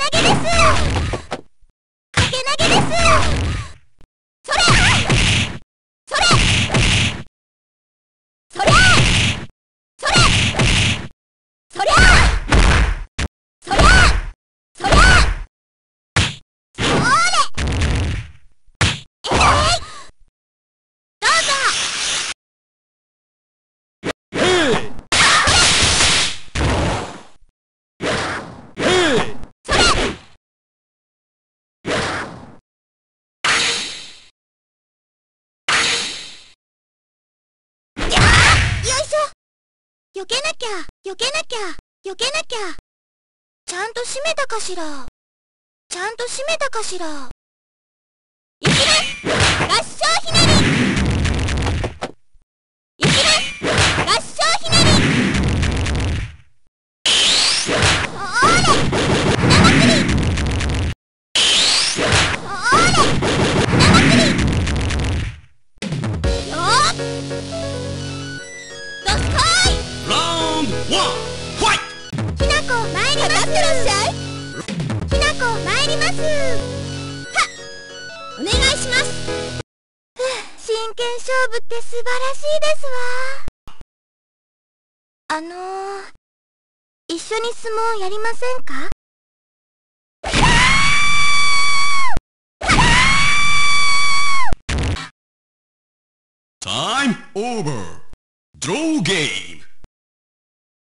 げです。かけ投げです。それそれそれそれそりゃそりゃそりゃそれどうぞ。避けなきゃ避けなきゃ避けなきゃ。ちゃんと閉めたかしら。ちゃんと閉めたかしら。いきね合掌ひねり。いきね合掌ひねり。そーれ生釣り。そーれ生釣り。よーっどすこい。ひなこ参ります。ひなこ参ります。はっお願いします。真剣勝負って素晴らしいですわ。一緒に相撲やりませんか？ Time over. Draw game.